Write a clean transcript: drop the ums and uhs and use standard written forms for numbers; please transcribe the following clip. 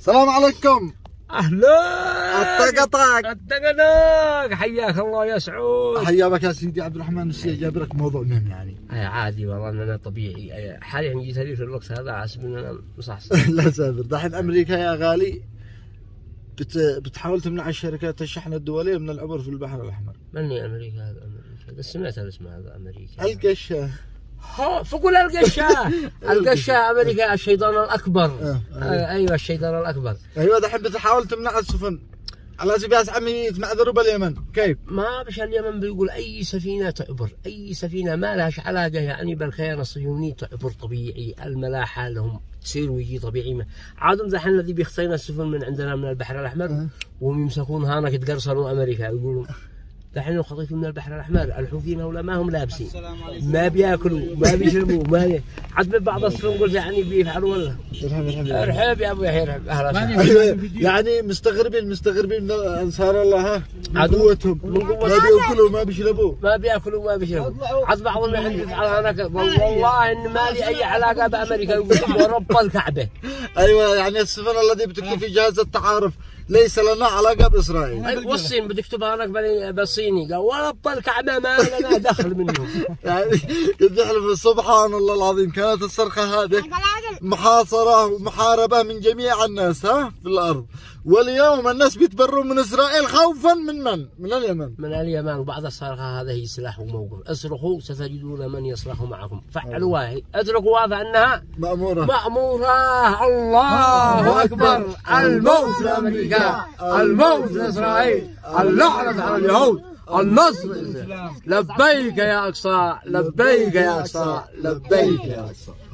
السلام عليكم. اهلا. الطقطق حياك الله يا سعود. حياك يا سيدي عبد الرحمن الشيخ. جايب لك موضوع مهم يعني. عادي والله انا طبيعي حاليا جيت لي في الوقت هذا حاسب ان انا مصحصح. لا سافر دحين امريكا يا غالي بتحاول تمنع الشركات الشحن الدوليه من العبور في البحر الاحمر. مني امريكا هذا امريكا بس سمعت الاسم هذا امريكا. القشه. فقول القشه. القشه امريكا الشيطان الاكبر. ايوه الشيطان الاكبر. ايوه دحين بتحاول تمنع السفن على اساس عمي مع ضرب اليمن. كيف؟ ما بش اليمن بيقول اي سفينه تعبر، اي سفينه ما لهاش علاقه يعني بالخيانه الصهيونيه تعبر طبيعي، الملاحه لهم تصير ويجي طبيعي. عادهم دحين الذي بيختارون السفن من عندنا من البحر الاحمر وهم يمسكون هانك يتقرصنوا امريكا يقولوا دحين خطيتوا من البحر الاحمر الحوثيين هؤلاء ما هم لابسين، ما بياكلوا ما بيشربوا ما عاد بعض السفن قلت يعني بيفعلوا ولا ارحب يا ابو يحيى ارحب اهلا يعني مستغربين من انصار الله من قوتهم ما بياكلوا ما بيشربوا ما بيشربوا عاد بعضهم يعني يفعل هناك والله ان ما لي اي علاقه بامريكا يقول ورب الكعبه. ايوه يعني السفن الذي بتكتب في جهاز التعارف ليس لنا علاقه باسرائيل. والصين بتكتبها هناك بالصيني قال ورب الكعبه ما لنا دخل منهم. يعني كنت يحلف سبحان الله العظيم كانت الصرخه هذه محاصره ومحاربه من جميع الناس في الارض، واليوم الناس بيتبروا من اسرائيل خوفا من اليمن. من اليمن. وبعد الصرخه هذا هي سلاح وموقف. اصرخوا ستجدون من يصرخ معكم. فعلوها اتركوا واضح انها مأمورة. الله اكبر. الموت لامريكا، الموت لاسرائيل، اللعنه على اليهود، النصر. لبيك يا اقصى، لبيك يا اقصى، لبيك يا اقصى.